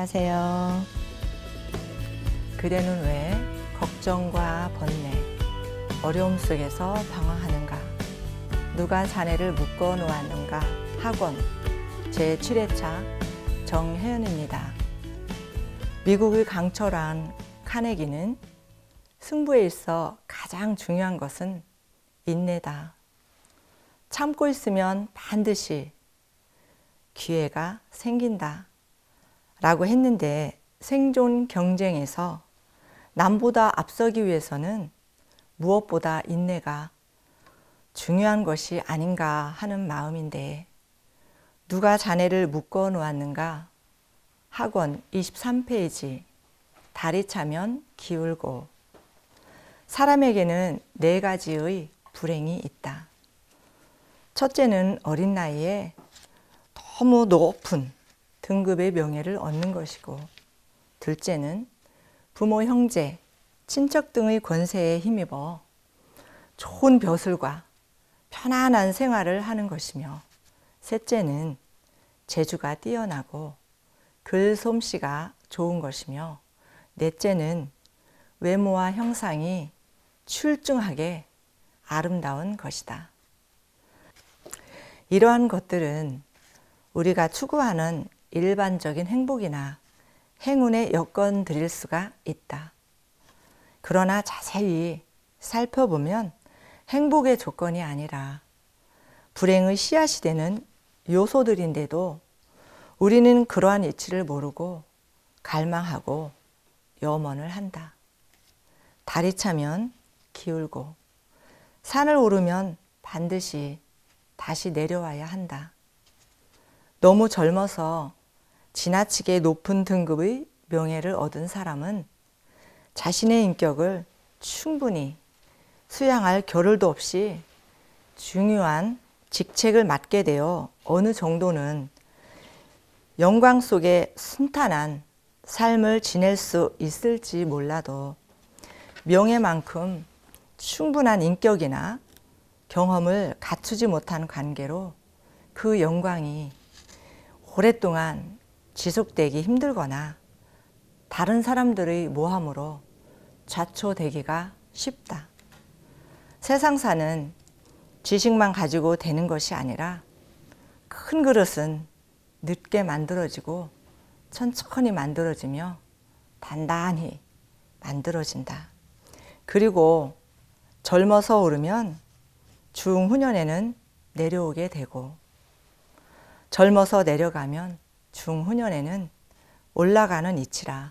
안녕하세요. 그대는 왜 걱정과 번뇌, 어려움 속에서 방황하는가? 누가 자네를 묶어 놓았는가? 학원 제7회차 정혜연입니다. 미국의 강철한 카네기는 승부에 있어 가장 중요한 것은 인내다. 참고 있으면 반드시 기회가 생긴다 라고 했는데, 생존 경쟁에서 남보다 앞서기 위해서는 무엇보다 인내가 중요한 것이 아닌가 하는 마음인데, 누가 자네를 묶어 놓았는가? 학원 23페이지. 달이 차면 기울고. 사람에게는 4가지의 불행이 있다. 첫째는 어린 나이에 너무 높은 등급의 명예를 얻는 것이고, 둘째는 부모, 형제, 친척 등의 권세에 힘입어 좋은 벼슬과 편안한 생활을 하는 것이며, 셋째는 재주가 뛰어나고 글솜씨가 좋은 것이며, 넷째는 외모와 형상이 출중하게 아름다운 것이다. 이러한 것들은 우리가 추구하는 일반적인 행복이나 행운의 여건들일 수가 있다. 그러나 자세히 살펴보면 행복의 조건이 아니라 불행의 씨앗이 되는 요소들인데도 우리는 그러한 이치를 모르고 갈망하고 염원을 한다. 달이 차면 기울고, 산을 오르면 반드시 다시 내려와야 한다. 너무 젊어서 지나치게 높은 등급의 명예를 얻은 사람은 자신의 인격을 충분히 수양할 겨를도 없이 중요한 직책을 맡게 되어 어느 정도는 영광 속에 순탄한 삶을 지낼 수 있을지 몰라도, 명예만큼 충분한 인격이나 경험을 갖추지 못한 관계로 그 영광이 오랫동안 지속되기 힘들거나 다른 사람들의 모함으로 좌초되기가 쉽다. 세상사는 지식만 가지고 되는 것이 아니라 큰 그릇은 늦게 만들어지고 천천히 만들어지며 단단히 만들어진다. 그리고 젊어서 오르면 중후년에는 내려오게 되고, 젊어서 내려가면 중후년에는 올라가는 이치라.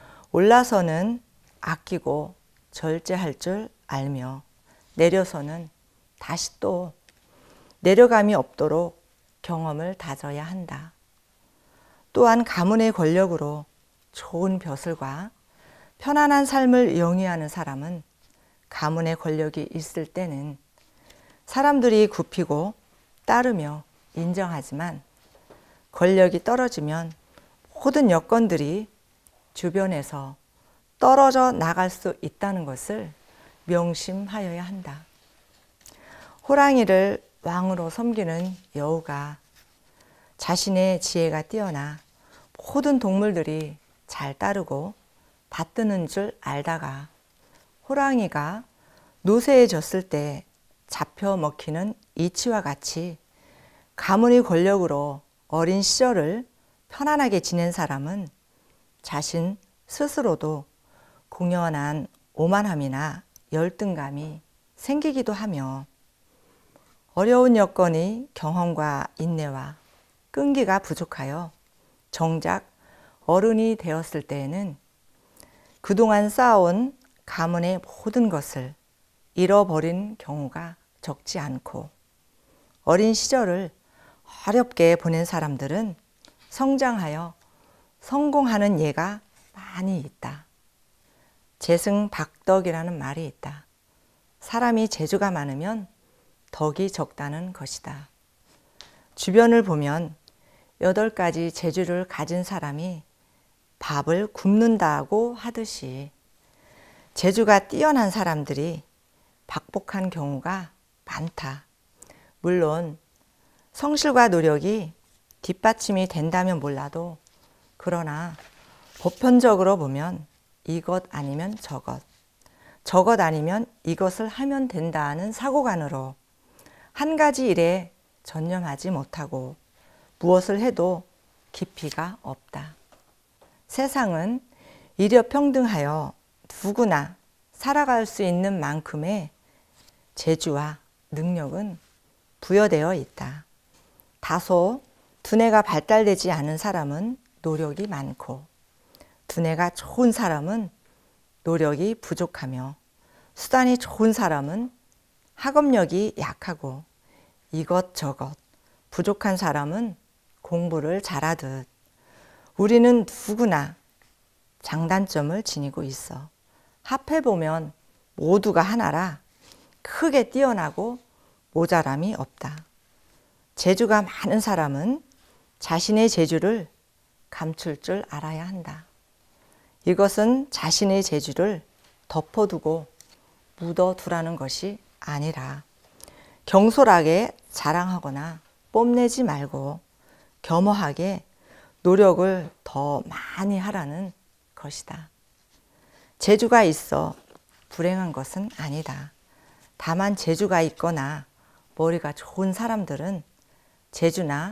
올라서는 아끼고 절제할 줄 알며, 내려서는 다시 또 내려감이 없도록 경험을 다져야 한다. 또한 가문의 권력으로 좋은 벼슬과 편안한 삶을 영위하는 사람은 가문의 권력이 있을 때는 사람들이 굽히고 따르며 인정하지만, 권력이 떨어지면 모든 여건들이 주변에서 떨어져 나갈 수 있다는 것을 명심하여야 한다. 호랑이를 왕으로 섬기는 여우가 자신의 지혜가 뛰어나 모든 동물들이 잘 따르고 받드는 줄 알다가 호랑이가 노쇠해졌을 때 잡혀 먹히는 이치와 같이, 가문의 권력으로 어린 시절을 편안하게 지낸 사람은 자신 스스로도 공연한 오만함이나 열등감이 생기기도 하며, 어려운 여건의 경험과 인내와 끈기가 부족하여 정작 어른이 되었을 때에는 그동안 쌓아온 가문의 모든 것을 잃어버린 경우가 적지 않고, 어린 시절을 어렵게 보낸 사람들은 성장하여 성공하는 예가 많이 있다. 재승박덕이라는 말이 있다. 사람이 재주가 많으면 덕이 적다는 것이다. 주변을 보면 8가지 재주를 가진 사람이 밥을 굶는다고 하듯이 재주가 뛰어난 사람들이 박복한 경우가 많다. 물론 성실과 노력이 뒷받침이 된다면 몰라도, 그러나 보편적으로 보면 이것 아니면 저것, 저것 아니면 이것을 하면 된다는 사고관으로 한 가지 일에 전념하지 못하고 무엇을 해도 깊이가 없다. 세상은 일여평등하여 누구나 살아갈 수 있는 만큼의 재주와 능력은 부여되어 있다. 다소 두뇌가 발달되지 않은 사람은 노력이 많고 두뇌가 좋은 사람은 노력이 부족하며 수단이 좋은 사람은 학업력이 약하고 이것저것 부족한 사람은 공부를 잘하듯 우리는 누구나 장단점을 지니고 있어. 합해보면 모두가 하나라 크게 뛰어나고 모자람이 없다. 재주가 많은 사람은 자신의 재주를 감출 줄 알아야 한다. 이것은 자신의 재주를 덮어두고 묻어두라는 것이 아니라 경솔하게 자랑하거나 뽐내지 말고 겸허하게 노력을 더 많이 하라는 것이다. 재주가 있어 불행한 것은 아니다. 다만 재주가 있거나 머리가 좋은 사람들은 재주나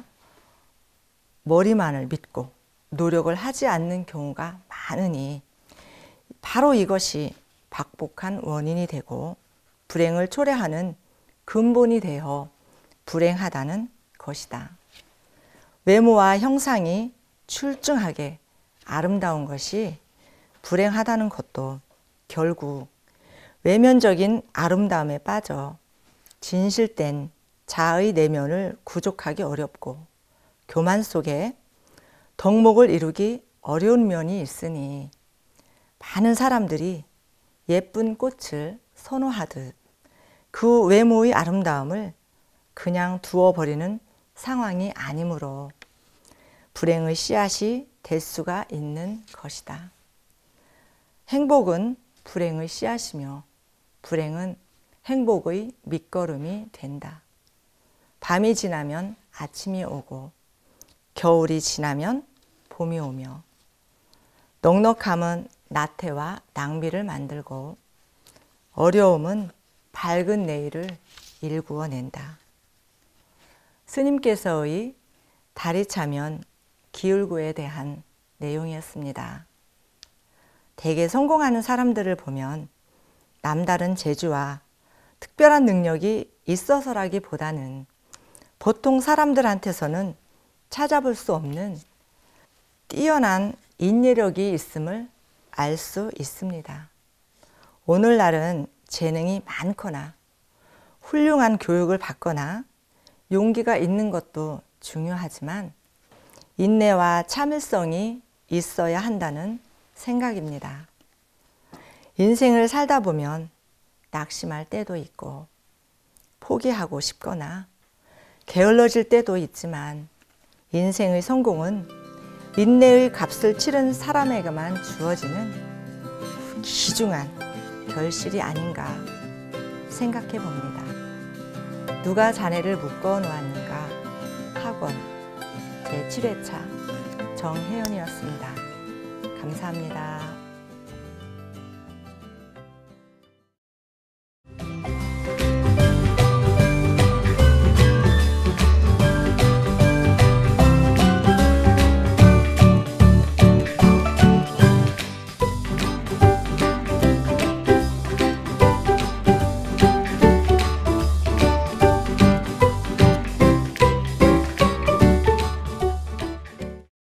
머리만을 믿고 노력을 하지 않는 경우가 많으니 바로 이것이 박복한 원인이 되고 불행을 초래하는 근본이 되어 불행하다는 것이다. 외모와 형상이 출중하게 아름다운 것이 불행하다는 것도 결국 외면적인 아름다움에 빠져 진실된 자아의 내면을 구족하기 어렵고 교만 속에 덕목을 이루기 어려운 면이 있으니 많은 사람들이 예쁜 꽃을 선호하듯 그 외모의 아름다움을 그냥 두어버리는 상황이 아니므로 불행의 씨앗이 될 수가 있는 것이다. 행복은 불행의 씨앗이며 불행은 행복의 밑거름이 된다. 밤이 지나면 아침이 오고 겨울이 지나면 봄이 오며 넉넉함은 나태와 낭비를 만들고 어려움은 밝은 내일을 일구어낸다. 스님께서의 달이 차면 기울고에 대한 내용이었습니다. 대개 성공하는 사람들을 보면 남다른 재주와 특별한 능력이 있어서라기보다는 보통 사람들한테서는 찾아볼 수 없는 뛰어난 인내력이 있음을 알 수 있습니다. 오늘날은 재능이 많거나 훌륭한 교육을 받거나 용기가 있는 것도 중요하지만 인내와 참을성이 있어야 한다는 생각입니다. 인생을 살다 보면 낙심할 때도 있고 포기하고 싶거나 게을러질 때도 있지만 인생의 성공은 인내의 값을 치른 사람에게만 주어지는 귀중한 결실이 아닌가 생각해 봅니다. 누가 자네를 묶어 놓았는가 학원 제7회차 정혜연이었습니다. 감사합니다.